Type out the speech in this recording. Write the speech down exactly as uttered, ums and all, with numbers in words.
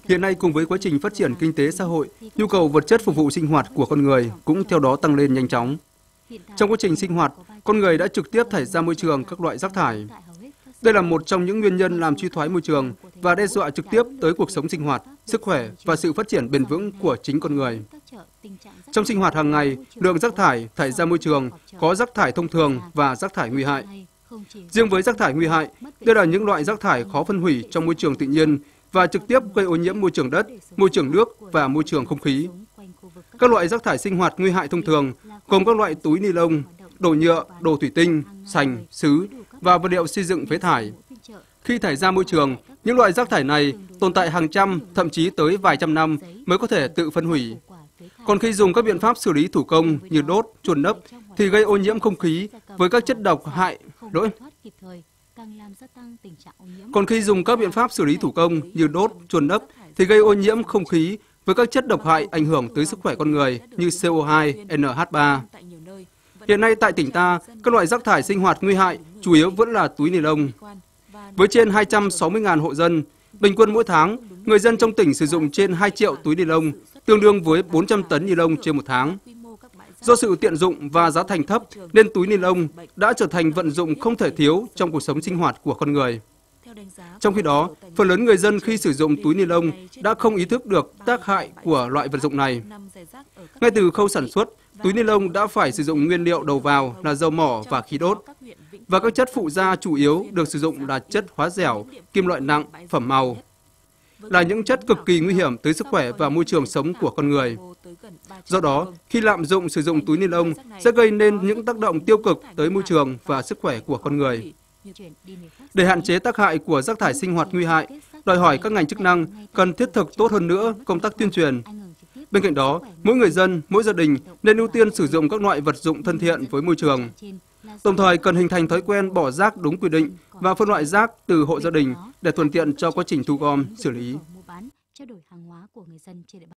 Hiện nay cùng với quá trình phát triển kinh tế xã hội, nhu cầu vật chất phục vụ sinh hoạt của con người cũng theo đó tăng lên nhanh chóng. Trong quá trình sinh hoạt, con người đã trực tiếp thải ra môi trường các loại rác thải. Đây là một trong những nguyên nhân làm suy thoái môi trường và đe dọa trực tiếp tới cuộc sống sinh hoạt, sức khỏe và sự phát triển bền vững của chính con người. Trong sinh hoạt hàng ngày, lượng rác thải thải ra môi trường có rác thải thông thường và rác thải nguy hại. Riêng với rác thải nguy hại, đây là những loại rác thải khó phân hủy trong môi trường tự nhiên và trực tiếp gây ô nhiễm môi trường đất, môi trường nước và môi trường không khí. Các loại rác thải sinh hoạt nguy hại thông thường gồm các loại túi ni lông, đồ nhựa, đồ thủy tinh, sành, sứ và vật liệu xây dựng phế thải. Khi thải ra môi trường, những loại rác thải này tồn tại hàng trăm, thậm chí tới vài trăm năm mới có thể tự phân hủy. Còn khi dùng các biện pháp xử lý thủ công như đốt, chôn lấp thì gây ô nhiễm không khí với các chất độc hại, lỗi. Còn khi dùng các biện pháp xử lý thủ công như đốt, chôn lấp thì gây ô nhiễm không khí với các chất độc hại ảnh hưởng tới sức khỏe con người như xê o hai, en hát ba. Hiện nay tại tỉnh ta, các loại rác thải sinh hoạt nguy hại chủ yếu vẫn là túi ni lông. Với trên hai trăm sáu mươi nghìn hộ dân, bình quân mỗi tháng, người dân trong tỉnh sử dụng trên hai triệu túi ni lông, tương đương với bốn trăm tấn ni lông trên một tháng. Do sự tiện dụng và giá thành thấp nên túi ni lông đã trở thành vận dụng không thể thiếu trong cuộc sống sinh hoạt của con người. Trong khi đó, phần lớn người dân khi sử dụng túi ni lông đã không ý thức được tác hại của loại vật dụng này. Ngay từ khâu sản xuất, túi ni lông đã phải sử dụng nguyên liệu đầu vào là dầu mỏ và khí đốt. Và các chất phụ gia chủ yếu được sử dụng là chất hóa dẻo, kim loại nặng, phẩm màu. Là những chất cực kỳ nguy hiểm tới sức khỏe và môi trường sống của con người. Do đó, khi lạm dụng sử dụng túi ni lông sẽ gây nên những tác động tiêu cực tới môi trường và sức khỏe của con người. Để hạn chế tác hại của rác thải sinh hoạt nguy hại, đòi hỏi các ngành chức năng cần thiết thực tốt hơn nữa công tác tuyên truyền. Bên cạnh đó, mỗi người dân, mỗi gia đình nên ưu tiên sử dụng các loại vật dụng thân thiện với môi trường. Đồng thời cần hình thành thói quen bỏ rác đúng quy định và phân loại rác từ hộ gia đình để thuận tiện cho quá trình thu gom, xử lý.